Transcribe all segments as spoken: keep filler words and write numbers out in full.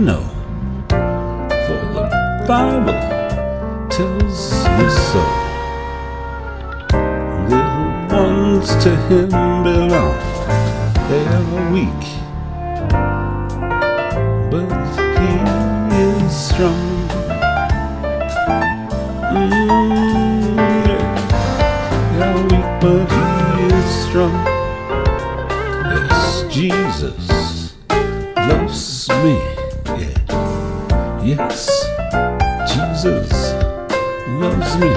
know, for the Bible tells me so. Little ones to him belong, they're weak, but he is strong. Mm, yeah. They're weak, but he is strong. Yes, Jesus loves me, yeah. Yes, Jesus loves me.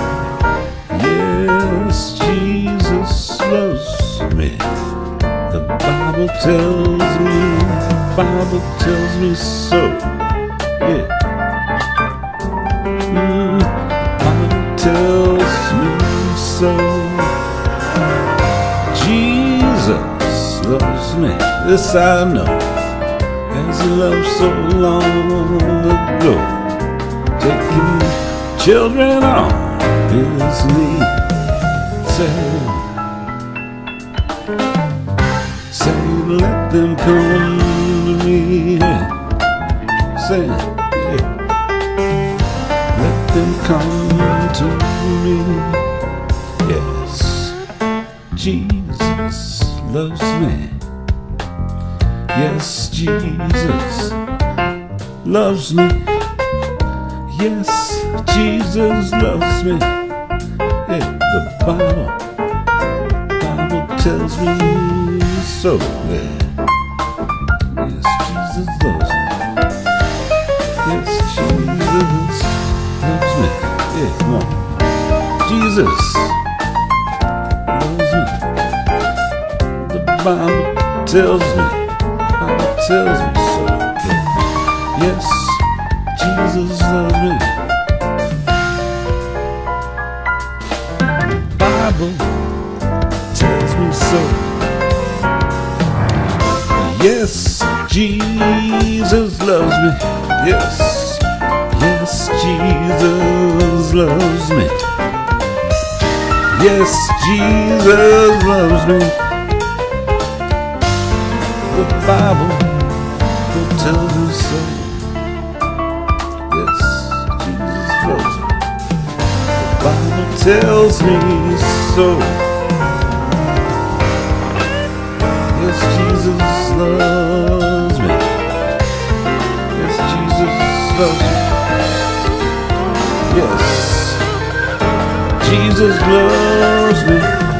Yes, Jesus loves me. The Bible tells me, the Bible tells me so, yeah. Mm, the Bible tells me so. Jesus loves me, this I know, as he loved so long ago, taking children on his knee. Say, say, let them come to me. Say, yeah. Let them come to me. Yes, Jesus loves me. Yes, Jesus loves me. Yes, Jesus loves me. Yeah, the Bible, Bible tells me so. Yeah. Yes, Jesus loves me. Yes, Jesus loves me. Yeah, come on. Jesus loves me. The Bible tells me. Bible tells me so. Yeah. Yes, Jesus loves me. Bible tells me so. Yes, Jesus loves me. Yes, yes, Jesus loves me. Yes, Jesus loves me. The Bible tells me so. Yes, Jesus loves me. The Bible tells me so. Yes, Jesus loves me. Yes, Jesus loves me. Yes, Jesus loves me.